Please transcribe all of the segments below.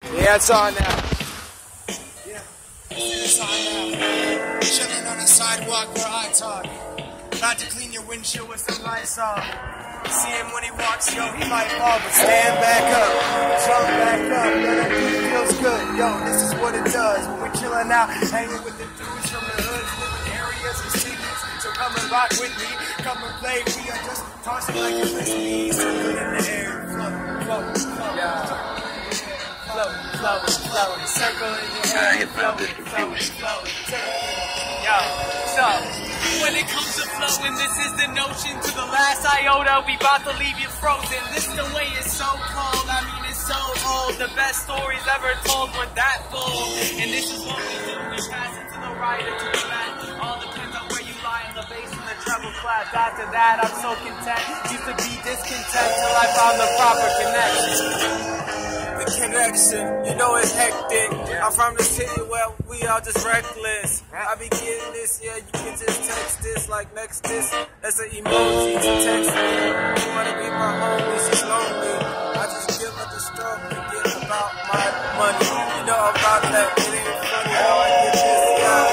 Yeah, it's on now. Yeah, it's on now. Chilling on the sidewalk where I talk. About to clean your windshield with some Lysol. See him when he walks, yo, he might fall, but stand back up, jump back up, yo, that beat feels good, yo, this is what it does, when we're chilling out, hanging with the dudes from the hoods, living areas and cities, so come and rock with me, come and play, we are just tossing like a frisbee, circling in the air, float, float, float, yeah. Float, float, float, circle in the air, float, float, float, yo, so, when it comes to flowing, this is the notion to the last iota, we bout to leave you frozen. This the way it's so cold, I mean it's so old. The best stories ever told were that full. And this is what we do, we pass it to the right or to the left. All depends on where you lie in the bass and the treble class. After that, I'm so content, used to be discontent till I found the proper connection. The connection, you know it's hectic. I'm from the city where we are just reckless. I be getting this, yeah, you can just text this like next this. That's an emoji to text me. You wanna be my homie, she's lonely. I just give her the stroke and get about my money. You know about that, it ain't funny how I get this,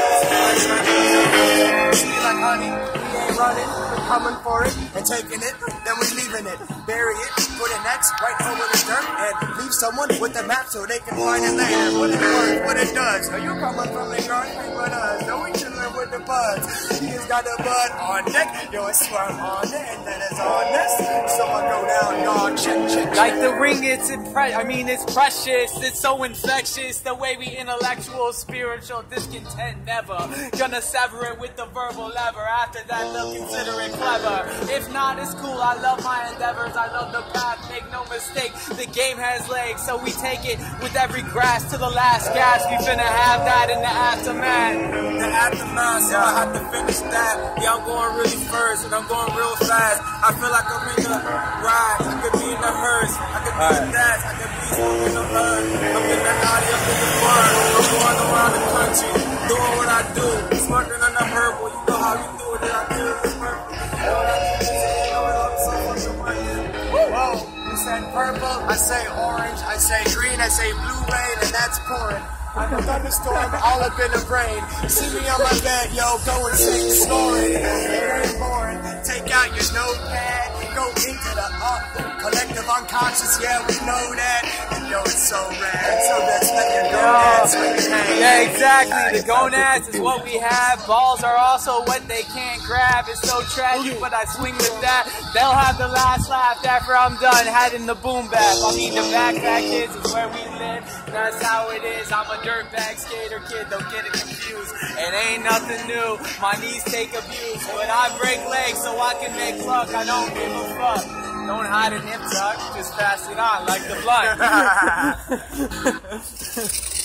yeah. she like honey, we ain't running, we're coming for it and taking it, then we leaving it, bury it, put it next, right over the dirt, and leave someone with the map so they can find it later. What it works, what it does. Are you coming from the yard? Ain't with us. No, we chilling with the buds. He has got the bud on deck. Yo, I swear I'm on it, and then it's on this. So I go down, dog, check, check, check. Like the ring, it's it's precious. It's so infectious. The way we intellectual, spiritual, discontent never. Gonna sever it with the verbal lever. After that, they'll consider it clever. If not, it's cool. I love my endeavors. I love the path. Make no mistake. The game has legs, so we take it with every grass to the last gas. We finna have that in the aftermath. The aftermath, so I have to finish that. Yeah, I'm going really first, and I'm going real fast. I feel like I'm in the ride. I could be in the hearse. I could be in that. I could be smoking the hood. I'm in the alley, I'm in the bar. I'm going around the country, doing what I do. Smoking on the herbal. You know how we do it, I do it perfect. You know what I do? You know what I'm so fucking right. Whoa, you said purple, I say orange, I say green, I say blue rain, and that's pouring. I'm a thunderstorm all up in the brain. See me on my bed, yo, go and sing snoring. It ain't boring. Take out your notepad, go into the collective unconscious, yeah, we know that. And yo, it's so rad, so let's let your gonads swing hang. Yeah, exactly. The gonads is what we have. Balls are also what they can't grab. It's so tragic, but I swing with that. They'll have the last laugh after I'm done. Had in the boom bap. I mean, the backpack kids is where we live. That's how it is. I'm a dirtbag skater kid. Don't get it confused. It ain't nothing new. My knees take abuse, but I break legs so I can make luck. I don't give a fuck. Don't hide a nip tuck. Just pass it on like the blunt.